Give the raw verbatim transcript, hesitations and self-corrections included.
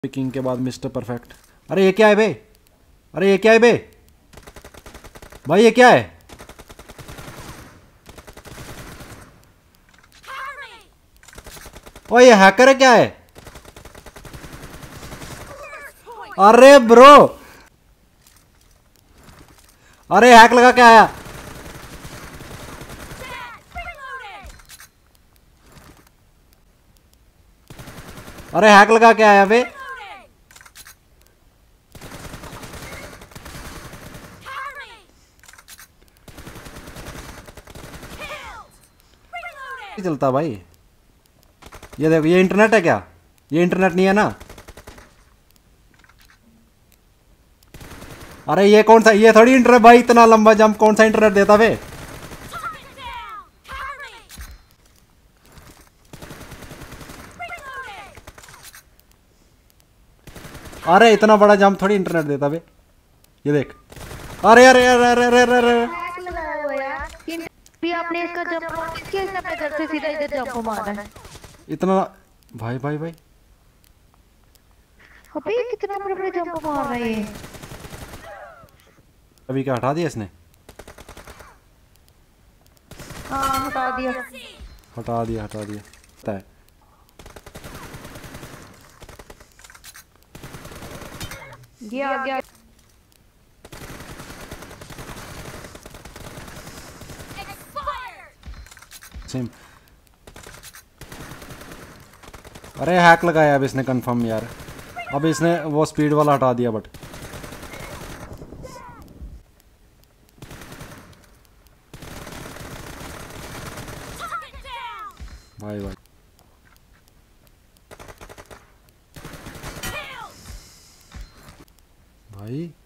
King के बाद mister perfect. अरे ये क्या है बे? अरे ये क्या है बे? भाई ये क्या है? ओ ये हैकर है क्या है? अरे ब्रो, अरे हैक लगा क्या आया? अरे हैक लगा क्या आया बे? चलता भाई। ये देखो, ये इंटरनेट है क्या? ये इंटरनेट नहीं है ना? अरे ये कौन सा, ये थोड़ी इंटरनेट भाई, इतना लंबा जंप कौन सा इंटरनेट देता बे? अरे इतना बड़ा जंप थोड़ी इंटरनेट देता बे। ये देख, अरे अरे अरे अरे अरे अरे अरे भी आपने इसका जंप नोटिस किया? इसने अपने घर से सीधा इधर जंप मारा है। इतना भाई भाई भाई अबे कितना बड़ा बड़ा जंप मार रहा है ये। अभी क्या हटा दिया इसने? हाँ हटा दिया हटा दिया हटा दिया पता है। ये आ गया। सेम। अरे हैक लगाया अब इसने कंफर्म यार। अब इसने वो स्पीड वाला हटा दिया बट भाई भाई भाई